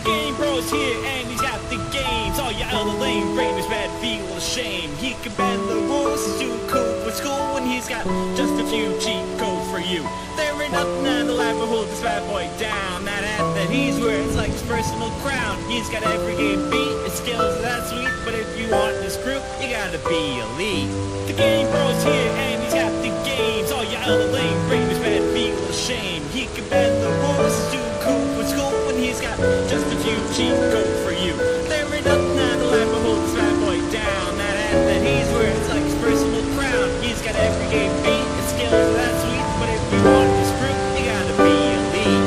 Game Bro's here and he's got the games. All you other lame ravers bad feel ashamed. He can bend the rules, he's too cool for school, and he's got just a few cheat codes for you. There ain't nothing on the life will hold this bad boy down. That hat that he's wearing is like his personal crown. He's got every game beat, his skills are that sweet, but if you want this group, you gotta be elite. The Game Bro's here and he's got the games. All you other lame ravers bad feel ashamed. He can bend the rules, he's too cool for school, and he's got just a few cheat codes for you. There ain't nothing on the life will hold this bad boy down. That hat that he's wearing is like his personal crown. He's got every game beat, his skills are that sweet, but if you want this group, you gotta be elite.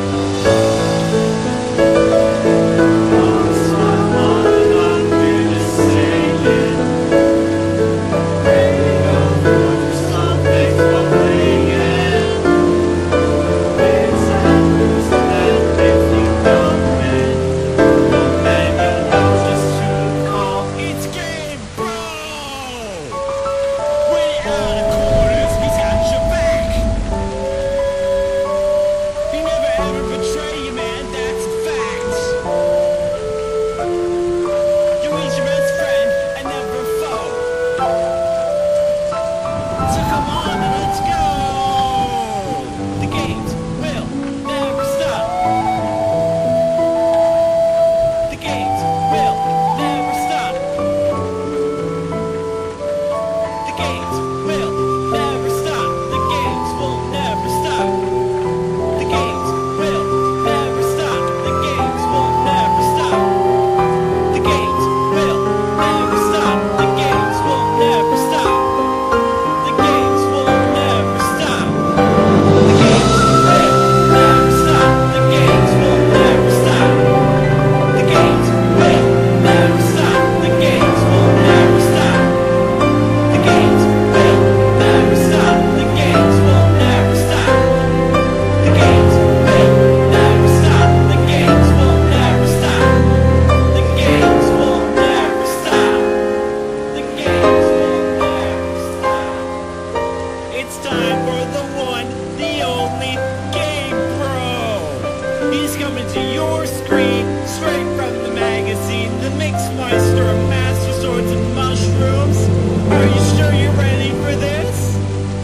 It's time for the one, the only Game Bro. He's coming to your screen, straight from the magazine. The Mixmeister, a master swords and mushrooms. Are you sure you're ready for this?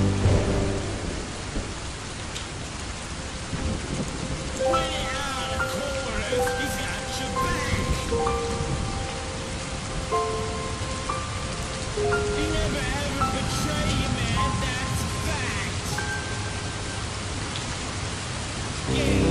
When you're out of quarters, he's got your back. He never ever betray you, man. That's a fact. Yeah.